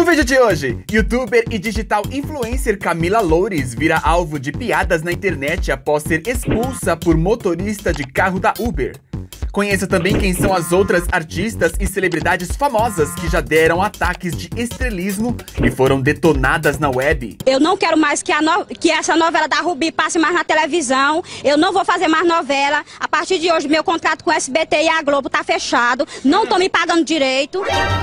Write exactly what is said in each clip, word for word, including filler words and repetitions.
No vídeo de hoje, youtuber e digital influencer Camila Loures vira alvo de piadas na internet após ser expulsa por motorista de carro da Uber. Conheça também quem são as outras artistas e celebridades famosas que já deram ataques de estrelismo e foram detonadas na web. Eu não quero mais que, a no... que essa novela da Rubi passe mais na televisão. Eu não vou fazer mais novela. A partir de hoje, meu contrato com o S B T e a Globo tá fechado. Não tô me pagando direito.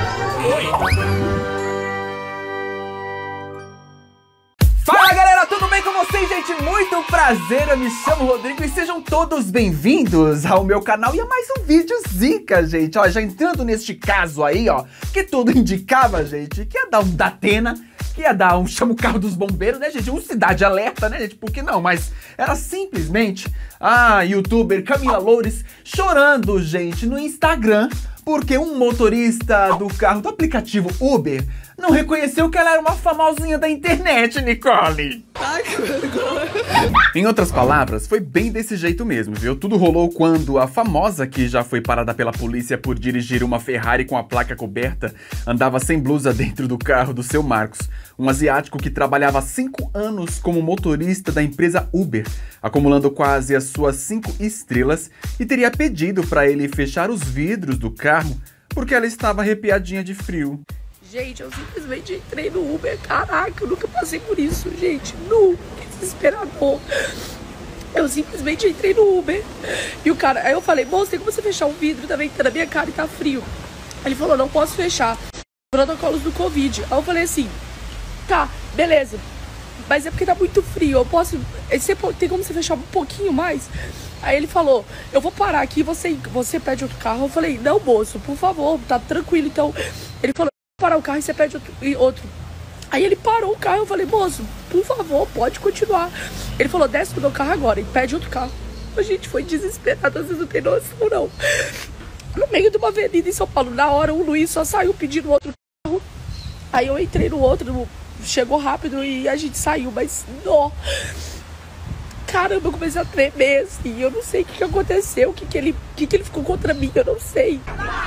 Fala galera, tudo bem com vocês, gente? Muito prazer, eu me chamo Rodrigo e sejam todos bem-vindos ao meu canal e a mais um vídeo zica, gente. Ó, já entrando neste caso aí, ó, que tudo indicava, gente, que ia dar um Datena, que ia dar um chama o carro dos bombeiros, né, gente? Um Cidade Alerta, né, gente? Por que não? Mas era simplesmente a youtuber Camila Loures chorando, gente, no Instagram, porque um motorista do carro do aplicativo Uber não reconheceu que ela era uma famosinha da internet, Nicole. Ai, que vergonha. Em outras palavras, foi bem desse jeito mesmo, viu? Tudo rolou quando a famosa, que já foi parada pela polícia por dirigir uma Ferrari com a placa coberta, andava sem blusa dentro do carro do seu Marcos, um asiático que trabalhava há cinco anos como motorista da empresa Uber, acumulando quase as suas cinco estrelas, e teria pedido para ele fechar os vidros do carro porque ela estava arrepiadinha de frio. Gente, eu simplesmente entrei no Uber. Caraca, eu nunca passei por isso, gente. Nu, que desesperador. Eu simplesmente entrei no Uber. E o cara, aí eu falei, moço, tem como você fechar o vidro também que tá na minha cara e tá frio? Ele falou, não posso fechar. Protocolos do Covid. Aí eu falei assim, tá, beleza. Mas é porque tá muito frio, eu posso... Você, tem como você fechar um pouquinho mais? Aí ele falou, eu vou parar aqui, você, você pede outro carro. Eu falei, não, moço, por favor, tá tranquilo. Então, ele falou, parar o carro e você pede outro, e outro. Aí ele parou o carro, eu falei, moço, por favor, pode continuar. Ele falou, desce do meu carro agora e pede outro carro. A gente foi desesperado, vocês não tem noção, não. No meio de uma avenida em São Paulo, na hora o Luiz só saiu pedindo outro carro. Aí eu entrei no outro, chegou rápido e a gente saiu, mas não. Caramba, eu comecei a tremer, assim, eu não sei o que, que aconteceu, o que, que, ele, o que, que ele ficou contra mim, eu não sei.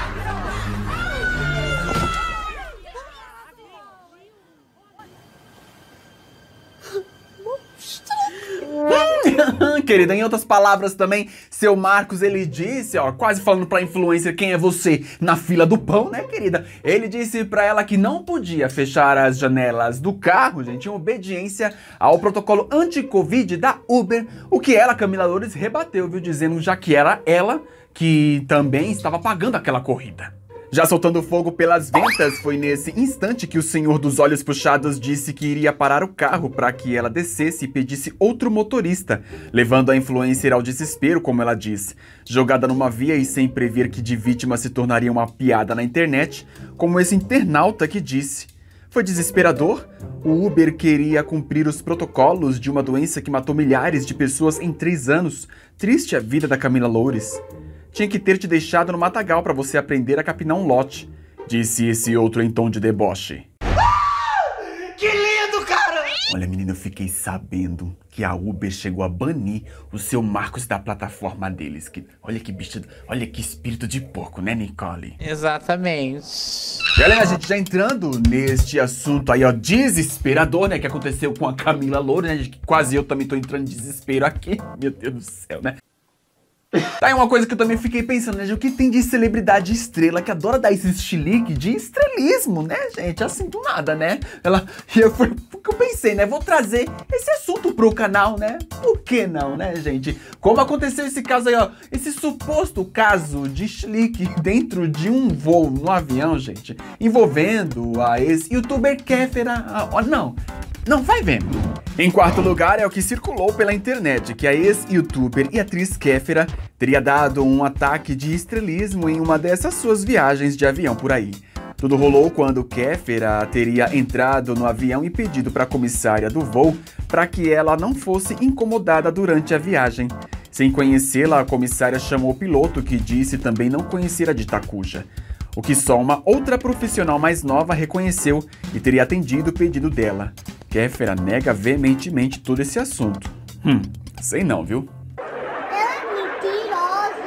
Querida, em outras palavras também, seu Marcos, ele disse, ó, quase falando pra influencer quem é você na fila do pão, né, querida? Ele disse pra ela que não podia fechar as janelas do carro, gente, em obediência ao protocolo anti-Covid da Uber, o que ela, Camila Loures, rebateu, viu, dizendo já que era ela que também estava pagando aquela corrida. Já soltando fogo pelas ventas, foi nesse instante que o senhor dos olhos puxados disse que iria parar o carro para que ela descesse e pedisse outro motorista, levando a influencer ao desespero, como ela diz. Jogada numa via e sem prever que de vítima se tornaria uma piada na internet, como esse internauta que disse. Foi desesperador? O Uber queria cumprir os protocolos de uma doença que matou milhares de pessoas em três anos. Triste a vida da Camila Loures. Tinha que ter te deixado no matagal pra você aprender a capinar um lote, disse esse outro em tom de deboche. Ah, que lindo, cara! Olha, menina, eu fiquei sabendo que a Uber chegou a banir o seu Marcos da plataforma deles. Que, olha que bicho, olha que espírito de porco, né, Nicole? Exatamente. E olha, a gente já entrando neste assunto aí, ó, desesperador, né, que aconteceu com a Camila Loures, né, que quase eu também tô entrando em desespero aqui, meu Deus do céu, né? Tá aí uma coisa que eu também fiquei pensando, né, o que tem de celebridade estrela que adora dar esse estilique de estrelismo, né, gente, assim do nada, né? Ela, e eu, foi o que eu pensei, né, vou trazer esse assunto pro canal, né, por que não, né, gente? Como aconteceu esse caso aí, ó, esse suposto caso de estilique dentro de um voo no avião, gente, envolvendo a ex-youtuber Kéfera, ó, não... Não, vai vendo. Em quarto lugar é o que circulou pela internet, que a ex-youtuber e atriz Kéfera teria dado um ataque de estrelismo em uma dessas suas viagens de avião por aí. Tudo rolou quando Kéfera teria entrado no avião e pedido para a comissária do voo para que ela não fosse incomodada durante a viagem. Sem conhecê-la, a comissária chamou o piloto, que disse também não conhecer a dita cuja. O que só uma outra profissional mais nova reconheceu e teria atendido o pedido dela. Kéfera nega veementemente todo esse assunto. Hum, sei não, viu? Ela é mentirosa!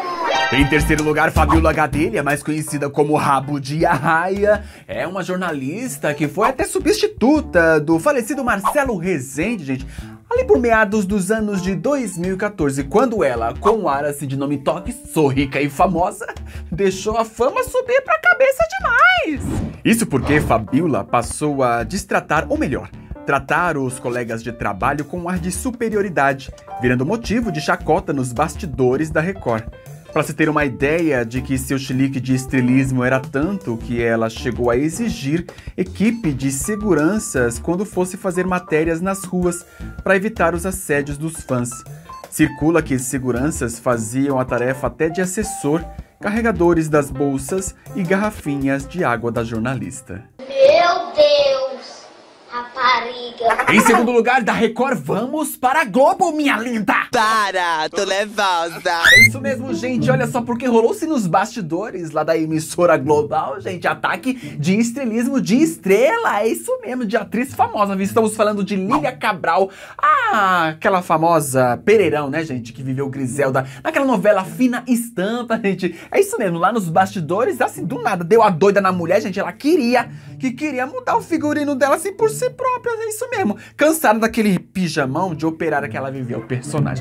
Em terceiro lugar, Fabiola Gadelha, mais conhecida como Rabo de Arraia, é uma jornalista que foi até substituta do falecido Marcelo Rezende, gente, ali por meados dos anos de dois mil e quatorze, quando ela, com um ar assim de nome toque, sou rica e famosa, deixou a fama subir pra cabeça demais. Isso porque Fabiola passou a destratar, ou melhor, tratar os colegas de trabalho com um ar de superioridade, virando motivo de chacota nos bastidores da Record. Para se ter uma ideia de que seu chilique de estrelismo era tanto que ela chegou a exigir equipe de seguranças quando fosse fazer matérias nas ruas para evitar os assédios dos fãs. Circula que seguranças faziam a tarefa até de assessor, carregadores das bolsas e garrafinhas de água da jornalista. Meu Deus, rapariga. Em segundo lugar, da Record, vamos para a Globo, minha linda! Para, tô nervosa. É isso mesmo, gente. Olha só, porque rolou-se nos bastidores lá da emissora global, gente, ataque de estrelismo de estrela. É isso mesmo, de atriz famosa. Estamos falando de Lília Cabral, ah, aquela famosa Pereirão, né, gente, que viveu Griselda naquela novela Fina Estampa, gente. É isso mesmo, lá nos bastidores, assim, do nada, deu a doida na mulher, gente. Ela queria, que queria mudar o figurino dela, assim, por si própria. É isso mesmo. Cansada daquele pijamão de operária que ela vivia, o personagem.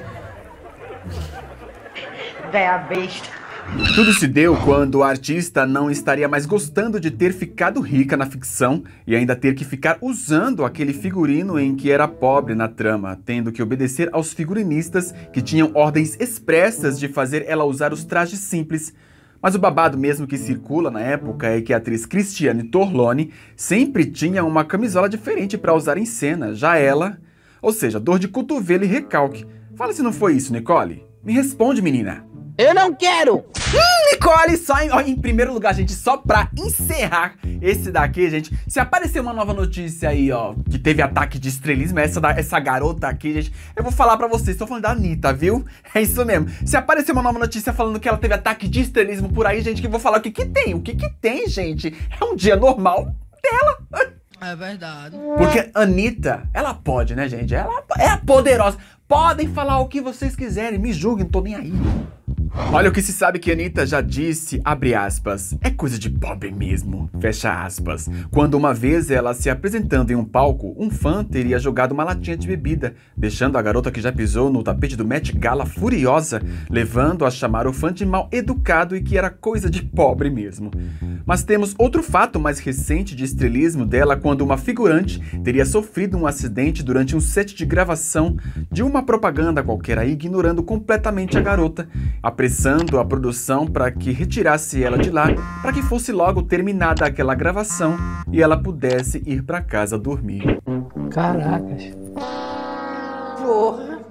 Véia besta. Tudo se deu quando a artista não estaria mais gostando de ter ficado rica na ficção e ainda ter que ficar usando aquele figurino em que era pobre na trama, tendo que obedecer aos figurinistas que tinham ordens expressas de fazer ela usar os trajes simples. Mas o babado mesmo que circula na época é que a atriz Cristiane Torlone sempre tinha uma camisola diferente para usar em cena, já ela, ou seja, dor de cotovelo e recalque. Fala se não foi isso, Nicole. Me responde, menina. Eu não quero! Hum, Nicole, só em, ó, em primeiro lugar, gente, só pra encerrar esse daqui, gente, se aparecer uma nova notícia aí, ó, que teve ataque de estrelismo, essa, da, essa garota aqui, gente, eu vou falar pra vocês, tô falando da Anitta, viu? É isso mesmo. Se aparecer uma nova notícia falando que ela teve ataque de estrelismo por aí, gente, que eu vou falar o que que tem, o que que tem, gente? É um dia normal dela. É verdade. Porque Anitta, ela pode, né, gente? Ela é poderosa. Podem falar o que vocês quiserem, me julguem, não tô nem aí. Olha o que se sabe que Anitta já disse, abre aspas, é coisa de pobre mesmo, fecha aspas. Quando uma vez ela se apresentando em um palco, um fã teria jogado uma latinha de bebida, deixando a garota que já pisou no tapete do Met Gala furiosa, levando a chamar o fã de mal educado e que era coisa de pobre mesmo. Mas temos outro fato mais recente de estrelismo dela, quando uma figurante teria sofrido um acidente durante um set de gravação de uma propaganda qualquer aí, ignorando completamente a garota, apressando a produção para que retirasse ela de lá, para que fosse logo terminada aquela gravação e ela pudesse ir para casa dormir. Caracas. Porra.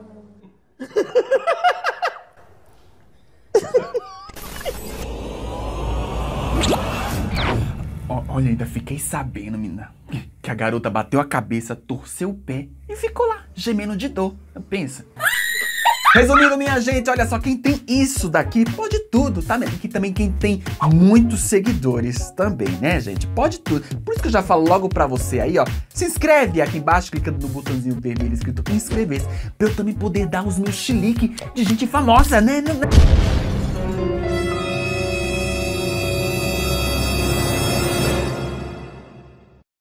Olha, ainda fiquei sabendo, menina, que a garota bateu a cabeça, torceu o pé e ficou lá, gemendo de dor. Pensa. Resumindo, minha gente, olha só, quem tem isso daqui pode tudo, tá? E também quem tem muitos seguidores também, né, gente? Pode tudo. Por isso que eu já falo logo pra você aí, ó, se inscreve aqui embaixo, clicando no botãozinho vermelho escrito inscrever-se, pra eu também poder dar os meus chilique de gente famosa, né?